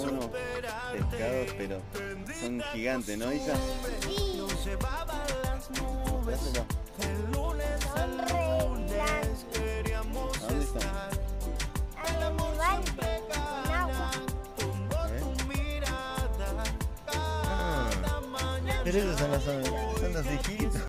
unos pescados, pero son gigantes, ¿no, Isa? Sí. Mostráselo. Son re grandes. ¿A dónde están? Hay un balde con agua. Pero esos son los hijitos.